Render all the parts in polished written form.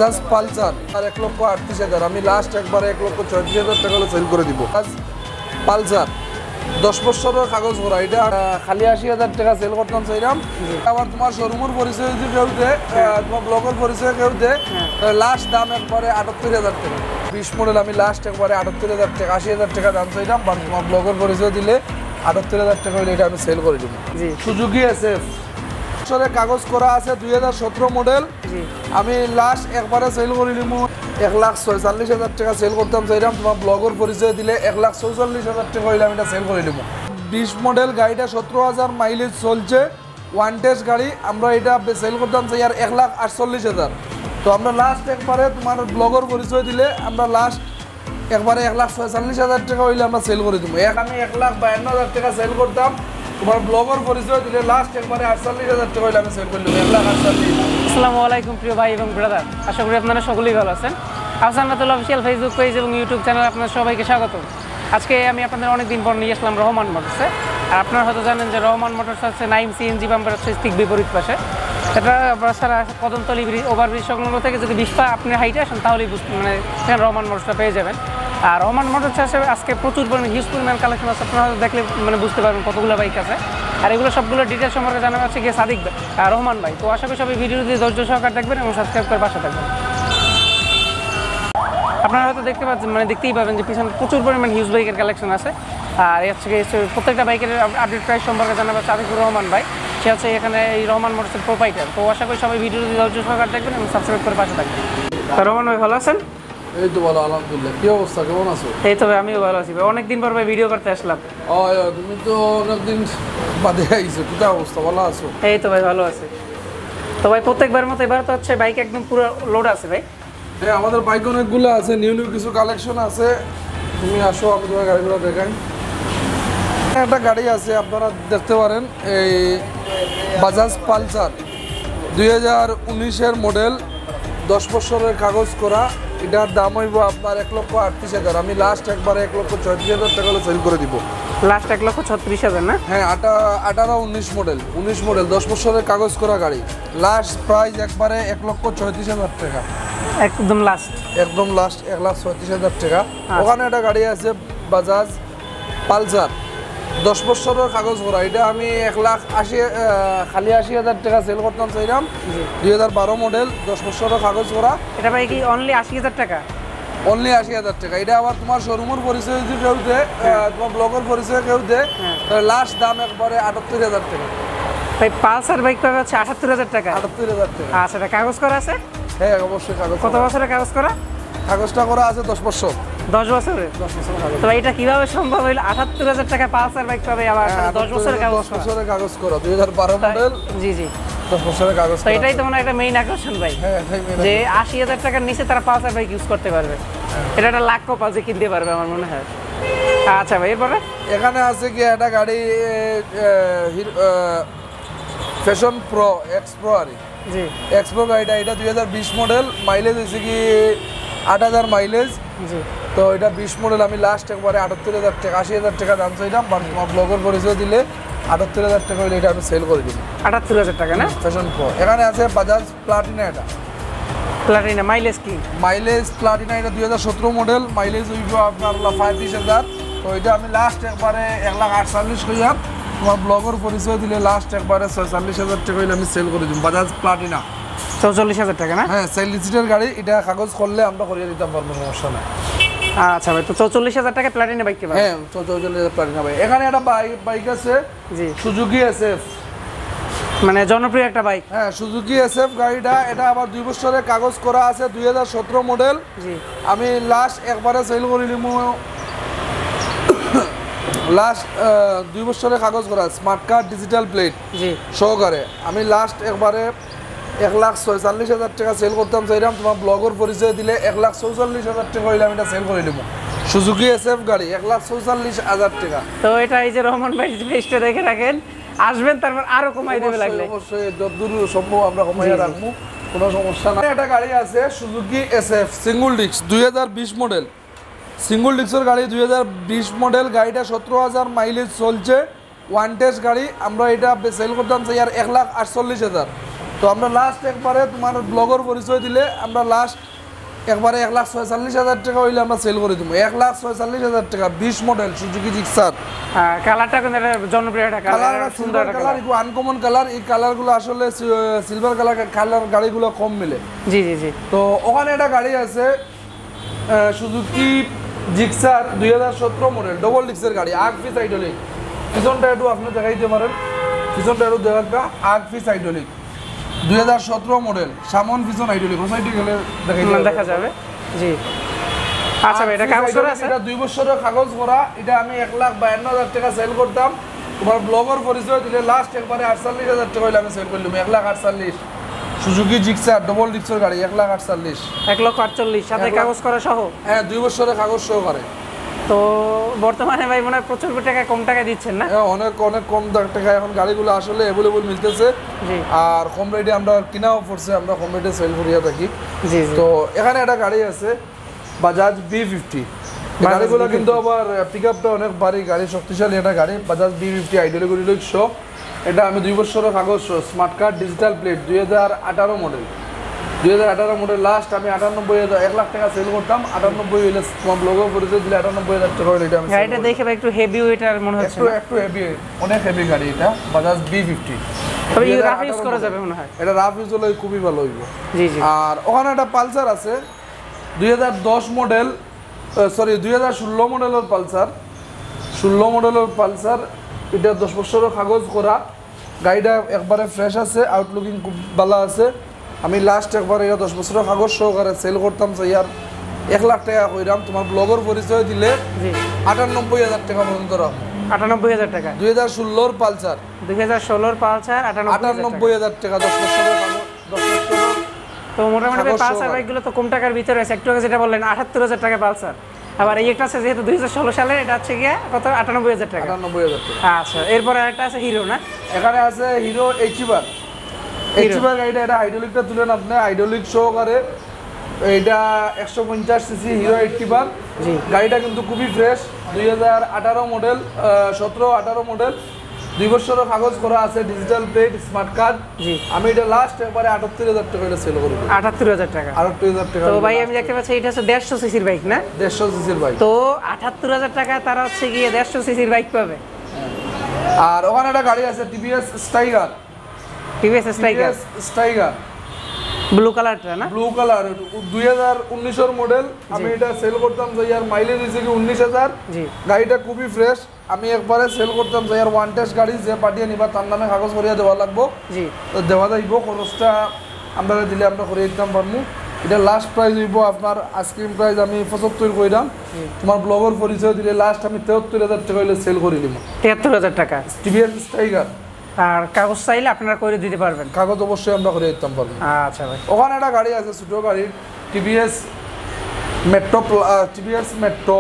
Bajaj Pulsar আর 1,38,000 আমি last একবারে 1,34,000 টাকা হলে সেল করে দিব। পালসার 10 বছরের কাগজ করা, এটা খালি 80,000 টাকা সেল করতাম চাইলাম। আবার তোমার শোরুমের পরিচয় যদি কেউ দেয়, তোমার ব্লগের পরিচয় কেউ দেয়, লাস্ট দাম একবারে 78,000 টাকা। 20 মডেল আমি লাস্ট একবারে 78,000 টাকা 80,000 টাকা দাম চাইলাম, বাট তোমার ব্লগের পরিচয় দিলে 78,000 টাকা হলে এটা আমি সেল করে দিব। সুজুকি এসএফ কাগজ করা আছে 2017 মডেল, আমি লাস্ট একবারে সেল করে নিব 1,46,000 টাকা সেল করতাম চাইলাম। তোমার ব্লগের পরিচয় দিলে 1,44,000 টাকা হইলে আমি এটা সেল করে নিব। 20 মডেল গাড়িটা 17,000 মাইলেজ চলছে, ওয়ান টেস্ট গাড়ি, আমরা এটা সেল করতাম চাই আর 1,48,000। তো আমরা লাস্ট একবারে তোমার ব্লগের পরিচয় দিলে আমরা লাস্ট একবারে 1,46,000 টাকা হইলে আমরা সেল করে দিব। আমি 1,52,000 টাকা সেল করতাম, তোমার ব্লগের পরিচয় দিলে লাস্ট একবারে 48,000 টাকা হইলে আমি সেল করে দিব 1,48,000। আসসালামু আলাইকুম প্রিয় ভাই এবং ব্রাদার, আশা করি আপনারা সকলেই ভালো আছেন। Ahsan Ratul official Facebook page এবং ইউটিউব চ্যানেলে আপনাদের সবাইকে স্বাগত। আজকে আমি আপনাদের অনেকদিন পর নিয়ে আসলাম রহমান মোটরসে। আর আপনারা হয়তো জানেন যে রহমান মোটরস হচ্ছে নাইম সিএনজি পাম্পের হচ্ছে ঠিক বিপরীত পাশে। এটা সারা কদমতল ওভারব্রিজ সংলগ্ন থেকে যদি 20 পা আপনি হাইটে আসেন তাহলেই মানে সেখানে রহমান মোটরসটা পেয়ে যাবেন। আর রহমান মোটরস আসলে আজকে প্রচুর পরিমাণে হিউজ পরিমাণ কালেকশন আছে, আপনারা দেখলে মানে বুঝতে পারবেন কতগুলো বাইক আছে। আর এগুলো সবগুলো ডিটেলস সম্পর্কে জানা যাচ্ছে গিয়ে সাদিক রহমান ভাই। তো আশা করি সবাই ভিডিও দিয়ে ধৈর্য সহকারে দেখবেন এবং সাবস্ক্রাইব করে পাশে থাকবেন। আপনারা হয়তো দেখতেই পাবেন যে পিছনে প্রচুর পরিমাণ হিউজ বাইকের কালেকশন আছে। আর হচ্ছে প্রত্যেকটা বাইকের আপডেট প্রাইস সম্পর্কে জানাবে সাদিকুর রহমান ভাই, সে হচ্ছে এখানে এই রহমান মোটরসের প্রোপাইটার। তো আশা করি সবাই ভিডিও দিয়ে ধৈর্য সহকারে দেখবেন এবং সাবস্ক্রাইব করে পাশে থাকবেন। রহমান ভাই ভালো আছেন? এই তো ভালো, আলহামদুলিল্লাহ। কি অবস্থা, কেমন আছো? এই তো ভাই আমিও ভালো আছি ভাই, অনেকদিন পর ভাই ভিডিও করতে আসলাম। তুমি তো অনেকদিন বাদে আইছো, কি অবস্থা, ভালো আছো? এই তো ভাই ভালো আছে। তো ভাই প্রত্যেকবার মতো এবার তো হচ্ছে বাইক একদম পুরো লোড আছে ভাই। হ্যাঁ, আমাদের বাইক অনেকগুলো আছে, নিউ কিছু কালেকশন আছে। তুমি আসো, আমি তোমার গাড়িগুলো দেখাই। একটা গাড়ি আছে আপনারা দেখতে পারেন, এই বাজাজ পালসার 2019-এর মডেল, 10 বছরের কাগজ করা। এটার দাম হইব আপনার 1,38,000। আমি লাস্ট একবারে 1,34,000 টাকা হলে সেল করে দিব। লাস্ট 1,36,000 না? হ্যাঁ, 18-19 মডেল, 19 মডেল, 10 বছরের কাগজ করা গাড়ি। লাস্ট প্রাইস একবারে 1,36,000 টাকা, একদম লাস্ট 1,36,000 টাকা। ওখানে একটা গাড়ি আছে বাজাজ পালসার 10 বছরের কাগজ করা, এটা আমি 1,80,000 টাকা সেল করতাম চাইলাম। 2012 মডেল, 10 বছরের কাগজ করা। এটা ভাই কি অনলি 80,000 টাকা? অনলি 80,000 টাকা। এটা আবার তোমার শোরুমের পরিচয় যদি কেউ দেয়, তোমার ব্লগের পরিচয় কেউ দেয়, লাস্ট দাম একবারে 78,000 টাকা। ভাই পালসার বাইক পাবে হচ্ছে 78,000 টাকা? 78,000 টাকা। আচ্ছা, এটা কাগজ করা আছে? হ্যাঁ, অবশ্যই কাগজ। কত বছরের কাগজ করা? কাগজটা করা আছে 10 বছর। 10 বছরের? 10 বছরের কাগজ। তো এটা কিভাবে সম্ভব হইল 78,000 টাকা পালসার বাইক পাবে আবার 10 বছরের কাগজ? 10 বছরের কাগজ করা, 2012 মডেল। জি জি, 10 বছরের কাগজ। তো এটাই তো মানে একটা মেইন আকর্ষণ ভাই, যে 80,000 টাকার নিচে তারা পালসার বাইক ইউজ করতে পারবে। এটা একটা লাখ কপাল যে কিনতে পারবে আমার মনে হয়। আচ্ছা ভাই, এরপরে এখানে আছে কি একটা গাড়ি ফ্যাশন প্রো এক্স প্রো। আর জি, এক্স প্রো গাড়িটা, এটা 2020 মডেল, মাইলেজ হয়েছে কি 8,000 মাইলেজ। জি, তো এটা 20 মডেল, আমি লাস্ট একবারে 78,000 টাকা 80,000 টাকা দাম চাইলাম, বাট তোমার ব্লগের পরিচয় দিলে 78,000 টাকা হলে এটা আমি সেল করে দিব। 78,000 টাকা না? Passion Pro. এখানে আছে বাজাজ প্লাটিনা। এটা প্লাটিনা মাইলেজ কি? মাইলেজ প্লাটিনা, এটা 2017 মডেল, মাইলেজ হইব আপনার 35,000। তো এটা আমি লাস্ট একবারে 1,48,000, তোমার ব্লগের পরিচয় দিলে লাস্ট একবারে 46,000 টাকা হইলে আমি সেল করে দিব। বাজাজ প্লাটিনা 44,000 টাকা না? হ্যাঁ, সিলহেটের গাড়ি, এটা কাগজ করলে আমরা করিয়ে দিতে পারবো, সমস্যা নাই। আচ্ছা ভাই, তো 44,000 টাকা প্লাটিনা বাইক পাবে? হ্যাঁ, 44,000 প্লাটিনা বাইক। এখানে একটা বাইক আছে, জি, সুজুকি এসএফ, মানে জনপ্রিয় একটা বাইক। হ্যাঁ, সুজুকি এসএফ গাড়িটা, এটা আবার 2 বছরের কাগজ করা আছে, 2017 মডেল। জি, আমি লাস্ট একবারে সেল করে নিব, লাস্ট 2 বছরের কাগজ করা, স্মার্ট কার্ড, ডিজিটাল প্লেট জি সহকারে। আমি লাস্ট একবারে 1,46,000 টাকা সেল করতাম চাইলাম, তোমার ব্লগের পরিচয় দিলে 1,44,000 টাকা হইলে আমি এটা সেল করে দেবো। সুজুকি এসএফ গাড়ি 1,44,000 টাকা। তো এটা এই যে রহমান ভাই পেজটা দেখে রাখেন, আসবেন তারপর আরো কমাই দেবে লাগলে। অবশ্যই যতদূর সম্ভব আমরা কমাইয়া রাখবো, কোনো সমস্যা নাই। একটা গাড়ি আছে Suzuki SF single disc 2020 model, single ডিস্কের গাড়ি 2020 মডেল। গাড়িটা 17,000 মাইলেজ চলছে, ওয়ান টেস্ট গাড়ি। আমরা এটা সেল করতাম চাই আর 1,48,000। তো আমরা লাস্ট একবারে তোমার ব্লগের পরিচয় দিলে আমরা লাস্ট একবারে 1,46,000 টাকা হইলে আমরা সেল করে দিব। 1,46,000 টাকা 20 মডেল সুজুকি জিক্সার। হ্যাঁ, কালারটা কিন্তু একটা জনপ্রিয় একটা কালার, সুন্দর কালার, একটু আনকমন কালার। এই কালারগুলো আসলে সিলভার কালার গাড়িগুলো কম মিলে। জি জি জি। তো ওখানে একটা গাড়ি আছে সুজুকি জিক্সার 2017 মডেল, ডবল ডিক্সের গাড়ি, আগ পিস হাইড্রোলিক। পিছনটা একটু আপনি দেখাইতে পারেন, পিছনটা একটু দেখা, আগ পিস হাইড্রোলিক 2017 মডেল, সামন পিছন হাইড্রোলিক। সোসাইটি গেলে দেখা যাবে। জি আচ্ছা ভাই, এটা কাগজ করা আছে? এটা 2 বছরের কাগজ করা। এটা আমি 1,52,000 টাকা সেল করতাম। তোমার ব্লগের পরিচয় দিলে লাস্ট একবারে 48,000 টাকা হইলে আমি সেল করলাম। 1,48,000 সুজুকি জিক্সার ডবল ডিক্সের গাড়ি, 1,48,000। 1,48,000 সাথে কাগজ করা সহ? হ্যাঁ, 2 বছরের কাগজ সহ করে। তো বর্তমানে ভাই মনে হয় প্রচুর টাকা কম টাকা দিচ্ছেন না? হ্যাঁ, অনেক অনেক কম টাকা এখন গাড়িগুলো আসলে অ্যাভেলেবল মিলতেছে। জি। আর কম রেটে আমরা কিনাও পড়ছে, আমরা কম রেটে সেল করিয়া থাকি। জি। তো এখানে একটা গাড়ি আছে বাজাজ B50। গাড়িগুলো কিন্তু আবার পিক আপটা অনেক ভারী গাড়ি, শক্তিশালী একটা গাড়ি। বাজাজ B50 হাইড্রোলিক শো। এটা আমি 2 বছরের কাগজ শো, smart card, digital plate, 2018 model. 2018 model last আমি 98,000 1 লাখ টাকা সেল করতাম। 98 হইলে তোমার ব্লগের পরিচয় দিলে 98,000 টাকা হইলে এটা আমি গাড়িটা দেখে ভাই একটু হেভি ওয়েটার মনে হচ্ছে। একটু হেভি, অনেক হেভি গাড়ি এটা, বাজাজ B50। তবে এই রাফ ইউজ করা যাবে মনে হয়। এটা রাফ ইউজ হলে খুবই ভালো হইব। জি জি। আর ওখানে একটা পালসার আছে 2010 মডেল, সরি 2016 মডেলের পালসার। 16 মডেলের পালসার, এটা 10 বছরের কাগজ করা। গাড়িটা একবারে ফ্রেশ আছে, আউটলুকিং খুব ভালো আছে। আমি লাস্ট একবার এটা 10 বছরের কাগজ সহকারে সেল করতাম। ইয়ার 1 লাখ টাকা কইরাম। তোমার ব্লগের পরিচয় দিলে 98,000 টাকা পর্যন্ত রাখো। 98,000 টাকা? 2016 পালসার। 2016 পালসার 98,000 টাকা 10 বছরের কাগজ, 10 বছরের। তো মোটামুটি পালসার বাইকগুলো তো কম টাকার ভিতরে আছে। একটু আগে যেটা বললেন 78,000 টাকা পালসার। আবার এই একটা আছে যেহেতু 2016 সালের, এটা হচ্ছে গিয়ে কত? 98,000 টাকা। 98,000 টাকা। আচ্ছা, এরপরে একটা আছে হিরো না? এখানে আছে হিরো এইচবার। এইচবার গাড়িটা, এটা হাইড্রোলিকটা তুলেন আপনি, হাইড্রোলিক সহকারে। এটা 150 সিসি হিরো এইচবার। জি। গাড়িটা কিন্তু খুবই ফ্রেশ, 2018 মডেল, 17-18 মডেল, 2 বছরের কাগজ করা আছে, ডিজিটাল প্লেট, স্মার্ট কার্ড। জি। আমি এটা লাস্ট একবারে 78,000 টাকা এটা সেল করব। 78,000 টাকা? 78,000 টাকা। তো ভাই আমি দেখতে পাচ্ছি এটা হচ্ছে 150 সিসির বাইক না? 150 সিসির বাইক। তো 78,000 টাকা তারা হচ্ছে গিয়ে 150 সিসির বাইক পাবে। আর ওখানে একটা গাড়ি আছে TVS Stryker. TVS Stryker blue কালারটা না? ব্লু কালার, 2019 এর মডেল। আমি এটা সেল করতাম ইয়ার মাইলেজ হইছে কি 19,000। জি। গাড়িটা খুবই ফ্রেশ। আমি একবারে সেল করতাম ইয়ার ওয়ান টেস্ট গাড়ি, যে পাঠিয়ে নিবা তার নামে কাগজ করিয়া দেওয়া লাগবো। জি। তো দেওয়া যাইব, খরচটা আমরা দিলে আমরা করিয়ে দিতাম পারবো। এটা লাস্ট প্রাইস হইব আপনার আইসক্রিম প্রাইস আমি 75 কইরাম। তোমার ব্লগের পরিচয় দিলে লাস্ট আমি 73,000 টাকা হইলে সেল করে দিব। 73,000 টাকা টিভিএস স্টাইগার। আর কাগজ চাইলে আপনারা করে দিতে পারবেন? কাগজ অবশ্যই আমরা করে দিতাম পারবো। আচ্ছা ভাই। ওখানে একটা গাড়ি আছে ছোট গাড়ি, টিভিএস মেট্রো। টিভিএস মেট্রো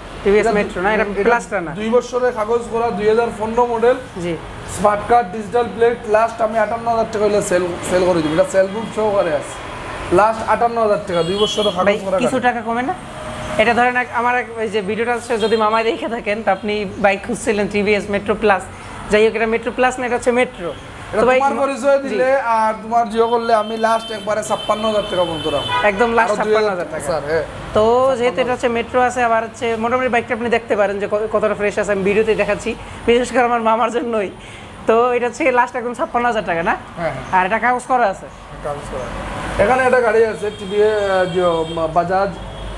না, এটা প্লাসটা না? 2 বছরের কাগজ করা, 2015 মডেল। জি। Smart card, digital plate. Last আমি 58,000 টাকা হইলে সেল করে দিব। এটা সেল বুক সহকারে আছে, লাস্ট 58,000 টাকা, 2 বছরের কাগজ করা। কিছু টাকা কমে না? এটা ধরেন আমার ওই যে ভিডিওটা যদি মামায় দেখে থাকেন, তো আপনি বাইক খুঁজছিলেন টিভিএস মেট্রো প্লাস, যাই হোক এটা মেট্রো প্লাস না, এটা হচ্ছে মেট্রো। তো ভাই তোমার পরিচয় দিলে আর তোমার জিও করলে আমি লাস্ট একবারে 56,000 টাকা পর্যন্ত রাখবো। একদম লাস্ট 56,000 টাকা স্যার। হ্যাঁ। তো যেহেতু এটা হচ্ছে মেট্রো আছে, আবার হচ্ছে মোটামুটি বাইকটা আপনি দেখতে পারেন যে কতটা ফ্রেশ আছে। আমি ভিডিওতে দেখাচ্ছি, বিশেষ করে আমার মামার জন্যই। তো এটা হচ্ছে লাস্ট একদম 56,000 টাকা না? হ্যাঁ। আর এটা কাগজ করা আছে? কাগজ করা। এখানে একটা গাড়ি আছে টিভিএস বাজাজ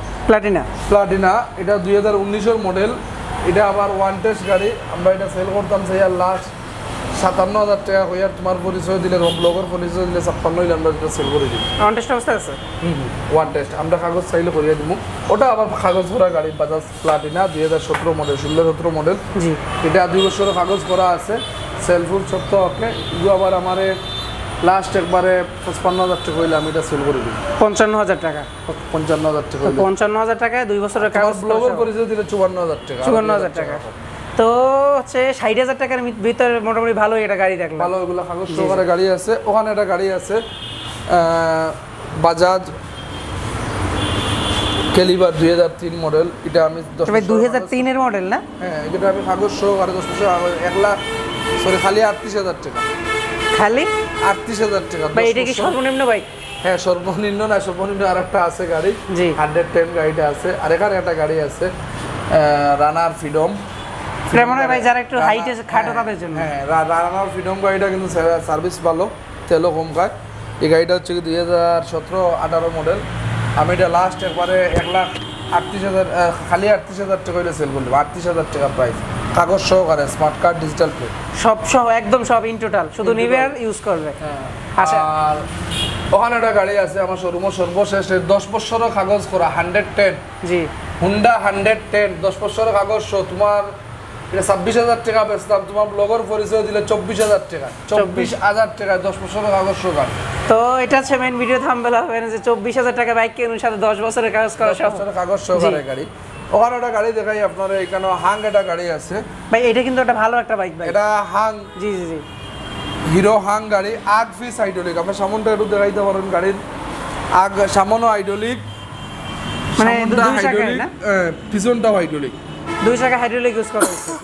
প্লাটিনা। এটা 2019 এর মডেল। এটা আবার ওয়ান টেস্ট গাড়ি। আমরা এটা সেল করতাম ইয়ার লাস্ট 57,000 টাকা হইয়ার। তোমার পরিচয় দিলে, ব্লগের পরিচয় দিলে 56 হইলে আমরা এটা সেল করে দিই। ওয়ান টেস্ট অবস্থা আছে? ওয়ান টেস্ট আমরা কাগজ চাইলে করিয়ে দিব। ওটা আবার কাগজ করা গাড়ি, বাজাজ প্লাটিনা 2017 মডেল, 16-17 মডেল। জি। এটা 2 বছরের কাগজ করা আছে, সেলফুল সত্য ওকে। এগুলো আবার আমার লাস্ট একবারে 55,000 টাকা হইলে আমি এটা সেল করে দিই। 55,000 টাকা? 55,000 টাকা। 55,000 টাকায় 2 বছরের কাগজ। ব্লগের পরিচয় দিলে 54,000 টাকা। 54,000 টাকা। তো হচ্ছে 60,000 টাকার ভিতরে মোটামুটি ভালো একটা গাড়ি দেখলাম। ভালো, এগুলো কাগজ সহকারে গাড়ি আছে। ওখানে একটা গাড়ি আছে বাজাজ ক্যালিবার 2003 মডেল। এটা আমি 2003 এর মডেল না? হ্যাঁ, এটা আমি কাগজ সহকারে 10 বছর 1 লাখ, সরি খালি 38,000 টাকা। খালি 38,000 টাকা। ভাই এটা কি সর্বনিম্ন বাইক? হ্যাঁ সর্বনিম্ন না, সর্বনিম্ন আরেকটা আছে গাড়ি, জি 110 গাড়িটা আছে। আর এখানে একটা গাড়ি আছে রানার ফ্রিডম। এটা মনে হয় ভাই যারা একটু হাইট আছে খাটো তাদের জন্য। হ্যাঁ রানার ফ্রিডম গাড়িটা কিন্তু সার্ভিস ভালো, তেলও কম খায়। এই গাড়িটা হচ্ছে কি 2017-18 মডেল। আমি এটা লাস্ট একবারে 1,38,000 খালি 38,000 টাকা হইলে সেল করলাম। 38,000 টাকা প্রাইস, কাগজ সহকারে, স্মার্ট কার্ড, ডিজিটাল প্লেট, সব একদম সব ইন টোটাল, শুধু নিবে আর ইউজ করবে। আচ্ছা আর ওখানে একটা গাড়ি আছে আমার শোরুমের সর্বশেষ 10 বছরের কাগজ করা 110, জি হুন্ডা 110 10 বছরের কাগজ সহ। তোমার এটা 26,000 টাকা বেচতাম, তোমার ব্লগের পরিচয় দিলে 24,000 টাকা। 24,000 টাকা 10 বছরের কাগজ সহ গাড়ি। তো এটা হচ্ছে মেইন ভিডিও থাম্বনেল হবে যে 24,000 টাকা বাইক কেনার সাথে 10 বছরের কাগজ করা সহ, 10 বছরের কাগজ সহকারে গাড়ি। ওখানে একটা গাড়ি দেখাই আপনার, এখানে হাং একটা গাড়ি আছে ভাই। এটা কিন্তু একটা ভালো একটা বাইক ভাই, এটা হাং, জি জি জি হিরো হাং গাড়ি। আগ ফিস হাইড্রোলিক, আপনার সামনটা একটু দেখাইতে পারেন গাড়ির। আগ সামনও হাইড্রোলিক, মানে দুই চাকায় না, পিছনটাও হাইড্রোলিক, দুই চাকা হাইড্রোলিক ইউজ করা হয়েছে।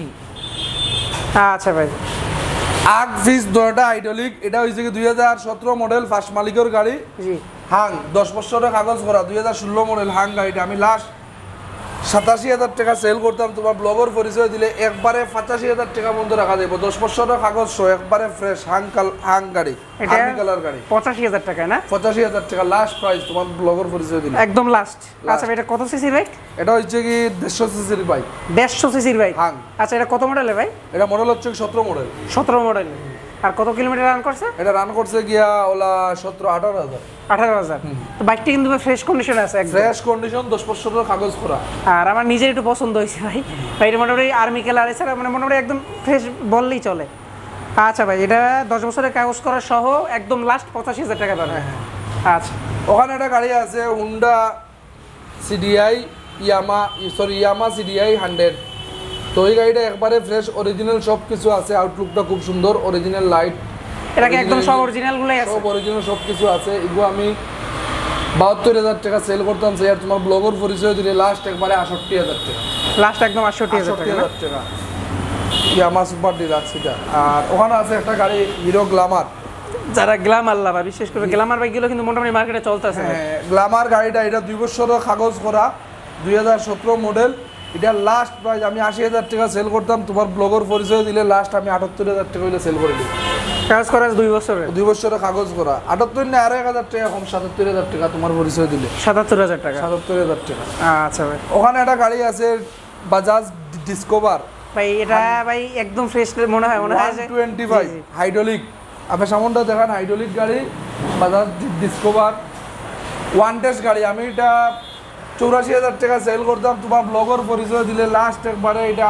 আচ্ছা ভাই আগ ফিস দুটো হাইড্রোলিক। এটা হইছে কি 2017 মডেল, ফার্স্ট মালিকের গাড়ি, জি হাং 10 বছরের কাগজ করা। 2016 মডেল হাং গাড়িটা আমি লাস্ট 87,000 টাকা সেল করতাম। তোমার ব্লগের পরিচয় দিলে একবারে 85,000 টাকা বন্ধ রাখা যাবে। 10 বছরের কাগজ সহ একবারে ফ্রেশ হাং গাড়ি, আর্মি কালার গাড়ি। 85,000 টাকা না? 85,000 টাকা লাস্ট প্রাইস তোমার ব্লগের পরিচয় দিলে একদম লাস্ট। আচ্ছা এটা কত সিসির বাইক? এটা হচ্ছে কি 150 সিসির বাইক। 150 সিসির বাইক। হাং। আচ্ছা এটা কত মডেলের ভাই? এটা মডেল হচ্ছে 17 মডেল। 17 মডেল। আর কত কিলোমিটার রান করছে? এটা রান করছে গিয়া ওলা 17-18,000। 18,000। তো বাইকটি কিন্তু ফ্রেশ কন্ডিশনে আছে, একদম ফ্রেশ কন্ডিশন, 10 বছরের কাগজ করা। আর আমার নিজের একটু পছন্দ হয়েছে ভাই। ভাই এটা মোটামুটি আর্মি কালার এছাড়া মানে মোটামুটি একদম ফ্রেশ বললেই চলে। আচ্ছা ভাই এটা 10 বছরের কাগজ করা সহ একদম লাস্ট 85,000 টাকা পাবে। আচ্ছা ওখানে একটা গাড়ি আছে হুন্ডা সিডিআই ইয়ামা সিডিআই 100। তো এই গাড়িটা একবারে ফ্রেশ, অরিজিনাল সব কিছু আছে। আউটলুকটা খুব সুন্দর, অরিজিনাল লাইট, এটা কি একদম সব অরিজিনাল গুলাই আছে? সব অরিজিনাল সব কিছু আছে। এগুলো আমি 72,000 টাকা সেল করতাম। সে আর তোমার ব্লগের পরিচয় দিলে লাস্ট একবারে 68,000 টাকা, লাস্ট একদম 68,000 টাকা। ইয়ামা সুপার ডিলাক্স এটা। আর ওখানে আছে একটা গাড়ি হিরো গ্ল্যামার। যারা গ্ল্যামার লাভার, বিশেষ করে গ্ল্যামার বাইকগুলো কিন্তু মোটামুটি মার্কেটে চলতেছে। হ্যাঁ গ্ল্যামার গাড়িটা এটা 2 বছরের কাগজ করা, 2017 মডেল। এটা লাস্ট প্রাইস আমি 80,000 টাকা সেল করতাম। তোমার ব্লগের পরিচয় দিলে লাস্ট আমি 78,000 টাকা হইলে সেল করে দিই। কাগজ করা 2 বছরের, 2 বছরের কাগজ করা। 78 না, 1,000 টাকা কম, 77,000 টাকা তোমার পরিচয় দিলে। 77,000 টাকা। 77,000 টাকা। আচ্ছা ভাই ওখানে একটা গাড়ি আছে বাজাজ ডিসকভার ভাই। এটা ভাই একদম ফ্রেশ মনে হয় যে 125 হাইড্রোলিক। আপনার সামনটা দেখান, হাইড্রোলিক গাড়ি, বাজাজ ডিসকভার 1 টেস্ট গাড়ি। আমি এটা 84,000 টাকা সেল করতাম। তোমার ব্লগের পরিচয় দিলে লাস্ট একবারে এটা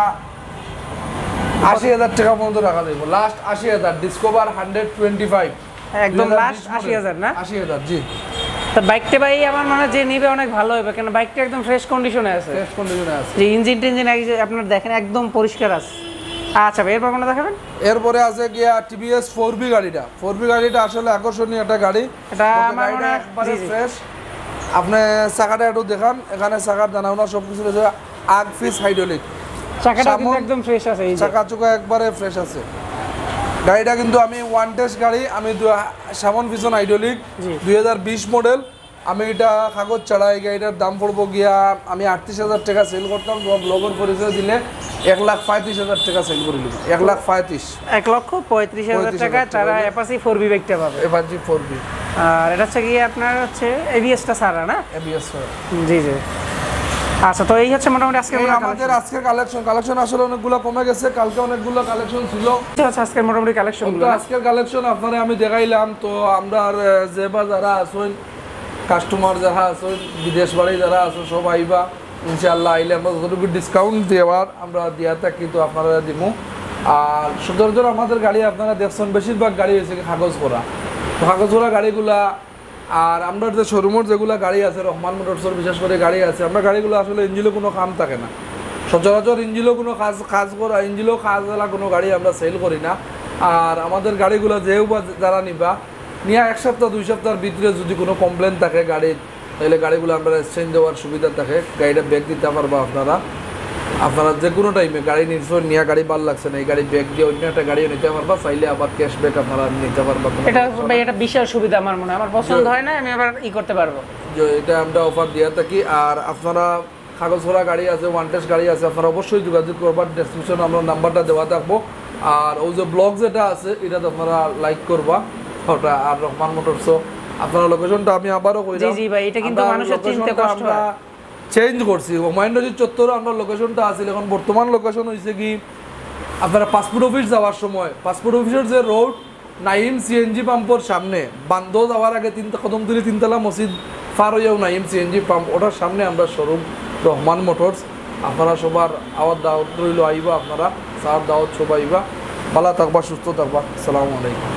80,000 টাকা পর্যন্ত রাখা দেবো। লাস্ট 80,000 ডিসকভার 125 একদম লাস্ট 80,000 না? 80,000 জি। তো বাইকটা ভাই আমার মনে হয় যে নিবে অনেক ভালো হবে, কারণ বাইকটা একদম ফ্রেশ কন্ডিশনে আছে। ফ্রেশ কন্ডিশনে আছে, যে ইঞ্জিন টিঞ্জিন আপনার দেখেন একদম পরিষ্কার আছে। আচ্ছা ভাই এরপর কোনটা দেখাবেন? এরপরে আছে গিয়া টিভিএস 4B গাড়িটা। 4B গাড়িটা আসলে আকর্ষণীয় একটা গাড়ি। এটা আমার মনে হয় একবারে ফ্রেশ। আপনি চাকাটা একটু দেখান, এখানে চাকার জানাওনা সব কিছু আছে। আগ ফিস হাইড্রোলিক, চাকাটা কিন্তু একদম ফ্রেশ আছে, এই চাকা চুকা একবারে ফ্রেশ আছে। গাড়িটা কিন্তু আমি 1 টেস্ট গাড়ি। আমি সামন পিছন হাইড্রোলিক 2020 মডেল। আমি এটা কাগজ ছাড়া এই গাড়িটার দাম পড়বো গিয়া আমি 38,000 টাকা সেল করতাম। তোমার ব্লগের পরিচয় দিলে 1,35,000 টাকা সেল করে দিলাম। 1,35,000 টাকা তারা অ্যাপাচি 4B বাইকটা পাবে। Apache 4B। আর এটা হচ্ছে গিয়ে আপনার হচ্ছে এবিএসটা ছাড়া না? এবিএস ছাড়া, জি জি। আচ্ছা তো এই হচ্ছে মোটামুটি আজকে আমাদের আজকের কালেকশন আসলে অনেকগুলো কমে গেছে। কালকে অনেকগুলো কালেকশন ছিল। আচ্ছা আজকের মোটামুটি কালেকশন, আজকের কালেকশন আপনারা আমি দেখাইলাম। তো আমরা যে বা যারা আছেন কাস্টমার, যারা আছেন বিদেশ বাড়ি যারা আছেন, সব আইবা ইনশাআল্লাহ। আইলে আমরা যতটুকু ডিসকাউন্ট দেওয়ার আমরা দিয়া থাকি তো আপনারা দিব। আর সচরাচর আমাদের গাড়ি আপনারা দেখছেন বেশিরভাগ গাড়ি হয়েছে কাগজ করা। তো কাগজ করা গাড়িগুলা, আর আমরা যে শোরুমের যেগুলো গাড়ি আছে, রহমান মোটরসের বিশেষ করে গাড়ি আছে, আমরা গাড়িগুলো আসলে ইঞ্জিনও কোনো কাম থাকে না। সচরাচর ইঞ্জিনও কোনো কাজ করা, ইঞ্জিনও কাজওয়ালা কোনো গাড়ি আমরা সেল করি না। আর আমাদের গাড়িগুলো যেও বা যারা নিবা নিয়ে 1 সপ্তাহ 2 সপ্তাহের ভিতরে যদি কোনো কমপ্লেন থাকে গাড়ির, তাহলে গাড়িগুলো আমরা এক্সচেঞ্জ দেওয়ার সুবিধা থাকে। গাড়িটা ব্যাক দিতে পারবা আপনারা। আপনারা যে কোনো টাইমে গাড়ি নিয়ে গাড়ি ভালো লাগছে না এই গাড়ি ব্যাগ দিয়ে অন্য একটা গাড়িও নিতে পারবা, চাইলে আবার ক্যাশব্যাক আপনারা নিতে পারবা। এটা ভাই এটা বিশাল সুবিধা আমার মনে হয়, আমার পছন্দ হয় না আমি আবার করতে পারবো, যে এটা আমরা অফার দিয়ে থাকি। আর আপনারা কাগজ ভরা গাড়ি আছে, ওয়ান টেস্ট গাড়ি আছে, আপনারা অবশ্যই যোগাযোগ করবার, ডেসক্রিপশনে আমরা নাম্বারটা দেওয়া থাকবো। আর ওই যে ব্লগ যেটা আছে এটাতে আপনারা লাইক করবা ওটা। আর রহমান মোটরসও আপনারা লোকেশনটা আমি আবারও কইলাম, জি ভাই এটা কিন্তু মানুষের চিনতে কষ্ট হয়, চেঞ্জ করছি। হুমায়ুন রশিদ চত্বরে আমরা লোকেশনটা আছিল, এখন বর্তমান লোকেশন হয়েছে কি আপনারা পাসপোর্ট অফিস যাওয়ার সময় পাসপোর্ট অফিসের যে রোড নাইম সিএনজি পাম্পের সামনে বান্ধ যাওয়ার আগে কদমতলি তিনতলা মসজিদ পার হইয়াও নাইম সিএনজি পাম্প, ওটার সামনে আমরা শোরুম রহমান মোটরস। আপনারা সবার আওয়ার দাওয়াত রইল, আইবা আপনারা সার দাওয়াত সবাই আইবা, ভালো থাকবা, সুস্থ থাকবা। আসসালামু আলাইকুম।